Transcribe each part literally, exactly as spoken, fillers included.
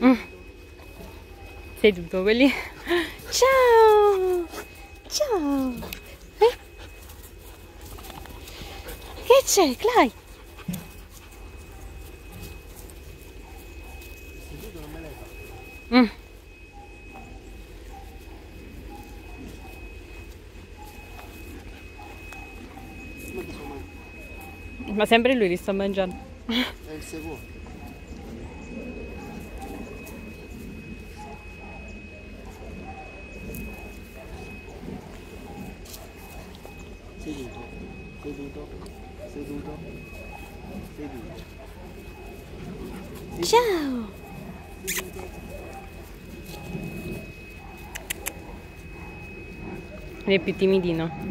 Mm. Seduto quelli. Ciao! Ciao! Eh? Che c'è, Clay? Mm. Ma sempre lui li sta mangiando. È il secondo. Seduto, seduto, seduto, seduto. Ciao! È più timidino.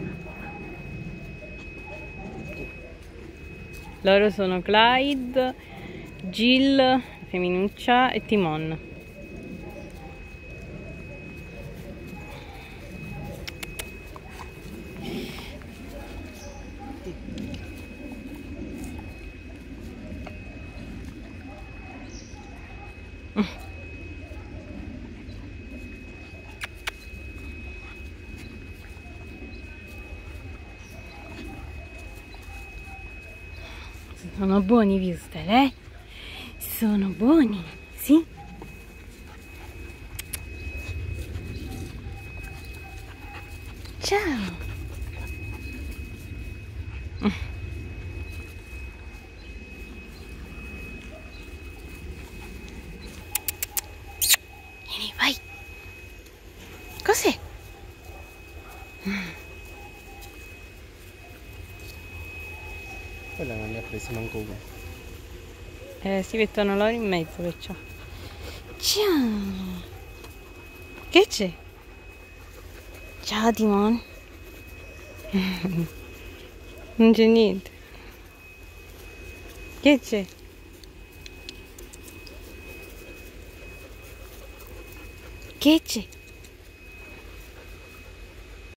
Loro sono Clyde, Jill, femminuccia, e Timon. Sono buoni, Wüstel, eh? Sono buoni, sì? Ciao! Vieni, vai! Cos'è? Quella non ne ha presi manco uno. Eh, si mettono loro in mezzo, perciò. Ciao! Che c'è? Ciao, Timon! Non c'è niente. Che c'è? Che c'è?